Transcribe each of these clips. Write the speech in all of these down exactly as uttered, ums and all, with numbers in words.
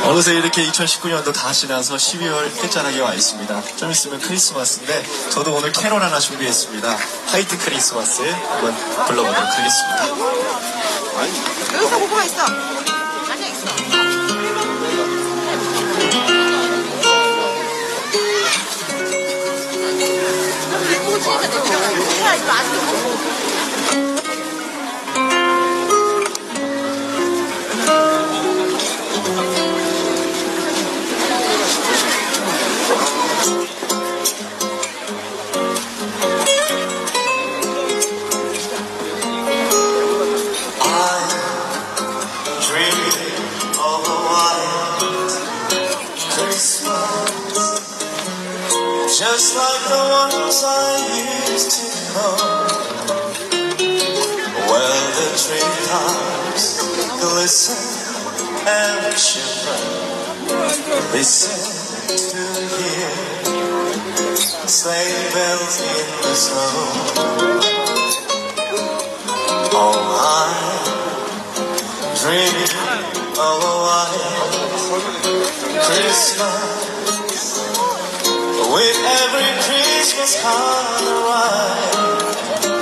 어느새 이렇게 이천십구 년도 다 지나서 십이월 끝자락에 와 있습니다. 좀 있으면 크리스마스인데 저도 오늘 캐롤 하나 준비했습니다. 화이트 크리스마스 한번 불러보도록 하겠습니다. 여기서 보고만 있어. 앉아 있어. 야, 이거 아직도 못 Just like the ones I used to know, where the treetops glisten and shimmer. Listen to hear sleigh bells in the snow. Oh, I'm dreaming of a white Christmas. With every Christmas card arrive,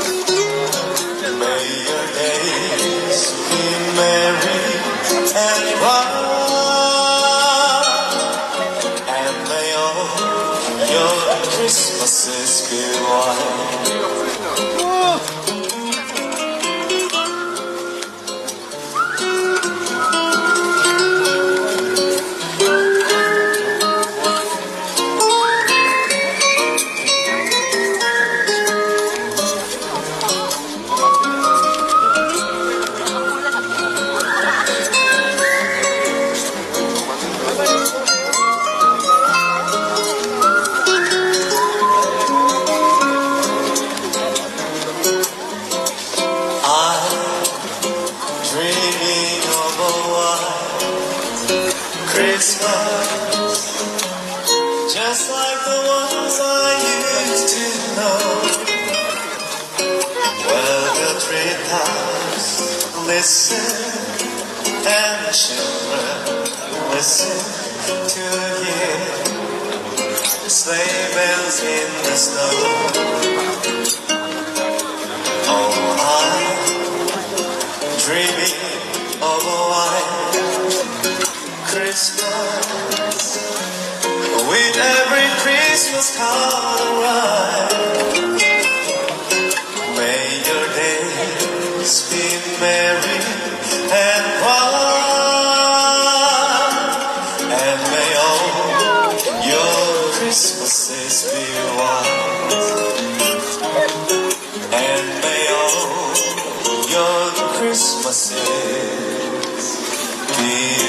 may your days be merry and bright, and may all your Christmases be white. Christmas, just like the ones I used to know, where the treetops listen and children listen to hear sleigh bells in the snow. Oh, I'm dreaming of a white Christmas, with every Christmas card arrive. May your days be merry and bright, and may all your Christmases be white, and may all your Christmases be